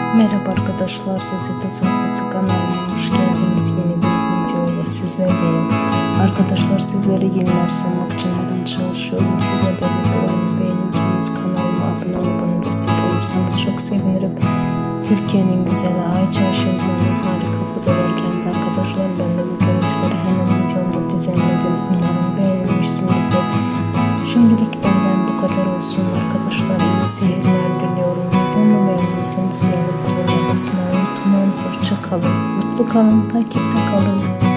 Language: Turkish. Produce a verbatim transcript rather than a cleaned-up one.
Merhaba arkadaşlar, Sosyete Sayfası kanalıma hoş geldiniz. Yeni bir video ile sizlerleyim. Arkadaşlar, sizlere yeniler sunmak için her an çalışıyorum. Sizler de videolarımı beğenirseniz kanalıma abone olup bana destek olursanız çok sevinirim. Türkiye'nin güzeli Ayça Şenol'un harika fotoğrafları geldi arkadaşlar. Ben de bu görüntüleri hemen videomda düzenledim. Umarım beğenmişsinizdir. Şimdilik benden bu kadar olsun arkadaşlar. İyi seyirler diliyorum. Videomu beğendiyseniz beğenip abone olmayı unutmayın. Hoşça kalın, mutlu kalın, takipte kalın.